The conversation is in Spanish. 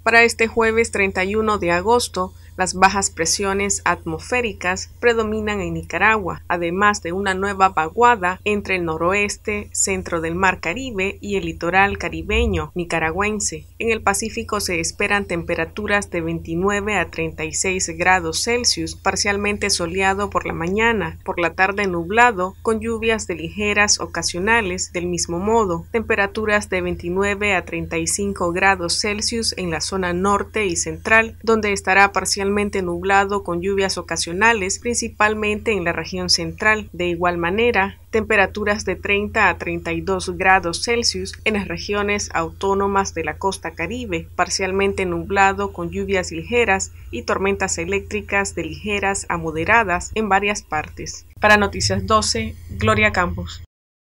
Para este jueves 31 de agosto, las bajas presiones atmosféricas predominan en Nicaragua, además de una nueva vaguada entre el noroeste, centro del Mar Caribe y el litoral caribeño nicaragüense. En el Pacífico se esperan temperaturas de 29 a 36 grados Celsius, parcialmente soleado por la mañana, por la tarde nublado, con lluvias de ligeras ocasionales. Del mismo modo, temperaturas de 29 a 35 grados Celsius en la zona norte y central, donde estará parcialmente nublado con lluvias ocasionales, principalmente en la región central. De igual manera, temperaturas de 30 a 32 grados Celsius en las regiones autónomas de la costa Caribe, parcialmente nublado con lluvias ligeras y tormentas eléctricas de ligeras a moderadas en varias partes. Para Noticias 12, Gloria Campos.